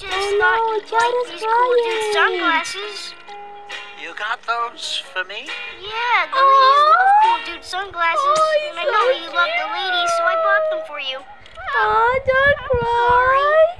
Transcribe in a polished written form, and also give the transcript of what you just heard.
just thought you'd like these cool dude sunglasses. You got those for me? Yeah, the ladies love cool dude sunglasses. And I know you love the ladies, so I bought them for you. Don't cry.